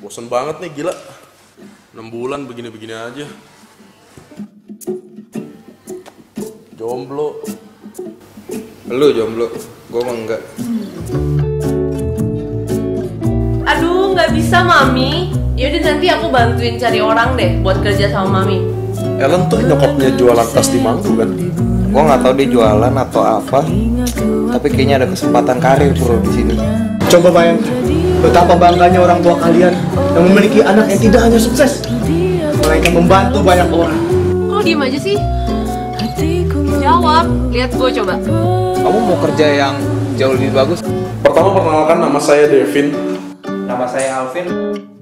Bosen banget nih, gila. 6 bulan begini-begini aja. Jomblo. Lu jomblo, gue mah enggak. Aduh, nggak bisa Mami. Yaudah nanti aku bantuin cari orang deh buat kerja sama Mami. Ellen tuh nyokapnya jualan tas di Manggu kan? Gue nggak tahu dia jualan atau apa, tapi kayaknya ada kesempatan karir bro di sini. Coba bayangkan betapa bangganya orang tua kalian yang memiliki anak yang tidak hanya sukses, melainkan membantu banyak orang. Kok diem aja sih? Jawab, lihat gue coba. Kamu mau kerja yang jauh lebih bagus? Pertama perkenalkan, nama saya Devin. Nama saya Alvin.